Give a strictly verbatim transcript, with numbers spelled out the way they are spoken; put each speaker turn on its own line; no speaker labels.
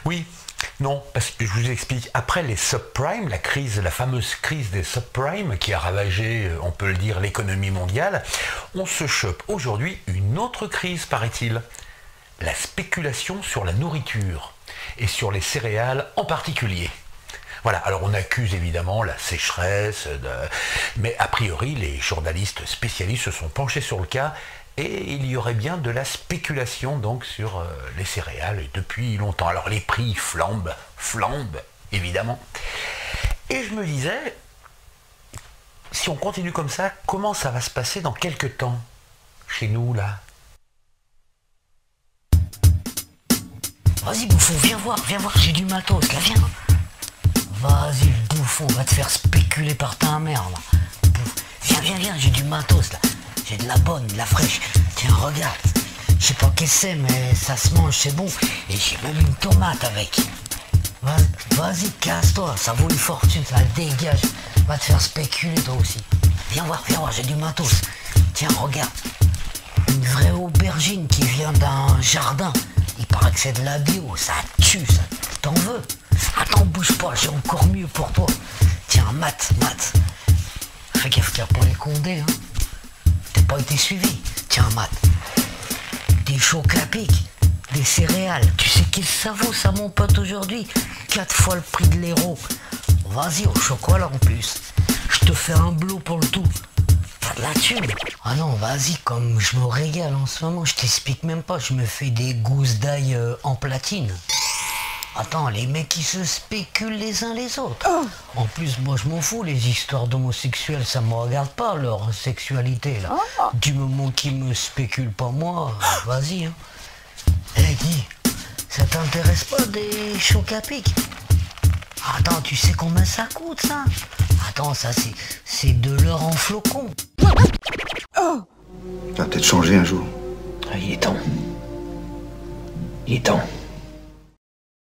Oui, non, parce que je vous explique. Après les subprimes, la crise, la fameuse crise des subprimes qui a ravagé, on peut le dire, l'économie mondiale, on se chope aujourd'hui une autre crise, paraît-il. La spéculation sur la nourriture et sur les céréales en particulier. Voilà, alors on accuse évidemment la sécheresse, de... mais a priori les journalistes spécialistes se sont penchés sur le cas et il y aurait bien de la spéculation donc sur euh, les céréales depuis longtemps. Alors les prix flambent, flambent évidemment. Et je me disais, si on continue comme ça, comment ça va se passer dans quelques temps chez nous là?
Vas-y bouffon, viens voir, viens voir, j'ai du matos là, viens. Vas-y bouffon, va te faire spéculer par ta mère là. Bouf. Viens, viens, viens, j'ai du matos là. J'ai de la bonne, de la fraîche. Tiens, regarde. Je sais pas qu'est-ce que c'est, mais ça se mange, c'est bon. Et j'ai même une tomate avec. Vas- Vas-y, casse-toi, ça vaut une fortune, ça dégage. Va te faire spéculer toi aussi. Viens voir, viens voir, j'ai du matos. Tiens, regarde. Une vraie aubergine qui vient d'un jardin. Il paraît que c'est de la bio, ça tue, ça. T'en veux? Attends, bouge pas, j'ai encore mieux pour toi. Tiens, Matt, Matt. Fais gaffe qu'il n'y a pas les condés, hein. T'as pas été suivi. Tiens, Matt. Des chocs à pic, des céréales. Tu sais qu'est-ce que ça vaut, ça, mon pote, aujourd'hui? Quatre fois le prix de l'héros. Vas-y, au chocolat en plus. Je te fais un blot pour le tout. T'as de la thune. Ah non, vas-y, comme je me régale en ce moment, je t'explique même pas, je me fais des gousses d'ail euh, en platine. Attends, les mecs ils se spéculent les uns les autres. Oh. En plus, moi je m'en fous, les histoires d'homosexuels, ça me regarde pas leur sexualité là. Oh. Du moment qu'ils me spéculent pas moi, vas-y. Hein. Eh hey, Guy, ça t'intéresse pas des chocs à pic? Attends, tu sais combien ça coûte ça? Attends, ça c'est c'est de l'or en flocon.
Oh. Ça va peut-être changer un jour.
Ah, il est temps. Il est temps.